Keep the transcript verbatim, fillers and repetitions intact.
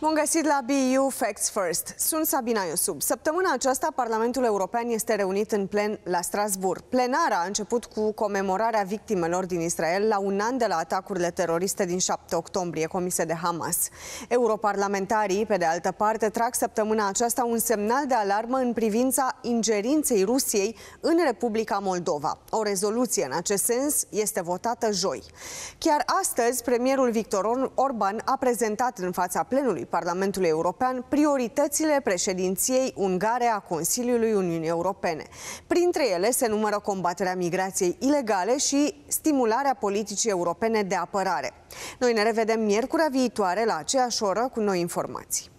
Bun găsit la B U Facts First. Sunt Sabina Iosub. Săptămâna aceasta, Parlamentul European este reunit în plen la Strasbourg. Plenara a început cu comemorarea victimelor din Israel la un an de la atacurile teroriste din șapte octombrie comise de Hamas. Europarlamentarii, pe de altă parte, trag săptămâna aceasta un semnal de alarmă în privința ingerinței Rusiei în Republica Moldova. O rezoluție în acest sens este votată joi. Chiar astăzi, premierul Victor Orban a prezentat în fața plenului Parlamentului European prioritățile președinției ungare a Consiliului Uniunii Europene. Printre ele se numără combaterea migrației ilegale și stimularea politicii europene de apărare. Noi ne revedem miercurea viitoare la aceeași oră cu noi informații.